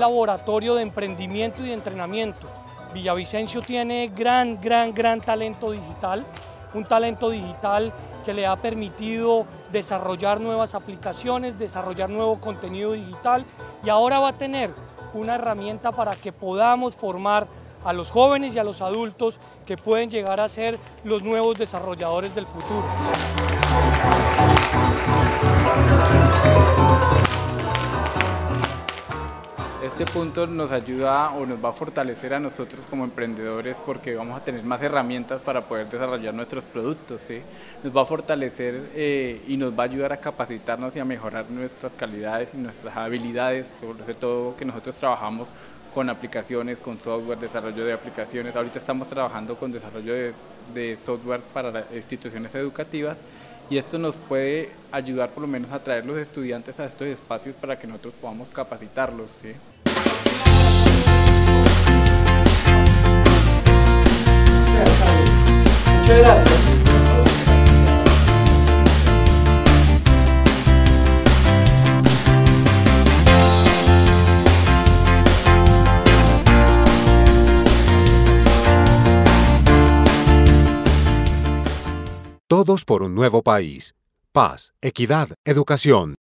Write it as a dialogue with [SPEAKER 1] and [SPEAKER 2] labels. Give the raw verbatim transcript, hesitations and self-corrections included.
[SPEAKER 1] laboratorio de emprendimiento y de entrenamiento. Villavicencio tiene gran, gran, gran talento digital, un talento digital que le ha permitido desarrollar nuevas aplicaciones, desarrollar nuevo contenido digital y ahora va a tener una herramienta para que podamos formar a los jóvenes y a los adultos que pueden llegar a ser los nuevos desarrolladores del futuro.
[SPEAKER 2] Este punto nos ayuda o nos va a fortalecer a nosotros como emprendedores porque vamos a tener más herramientas para poder desarrollar nuestros productos, ¿sí? Nos va a fortalecer eh, y nos va a ayudar a capacitarnos y a mejorar nuestras calidades y nuestras habilidades, sobre todo que nosotros trabajamos con aplicaciones, con software, desarrollo de aplicaciones. Ahorita estamos trabajando con desarrollo de, de software para las instituciones educativas y esto nos puede ayudar por lo menos a traer los estudiantes a estos espacios para que nosotros podamos capacitarlos, ¿sí?
[SPEAKER 1] Muchas gracias.
[SPEAKER 3] Todos por un nuevo país. Paz, equidad, educación.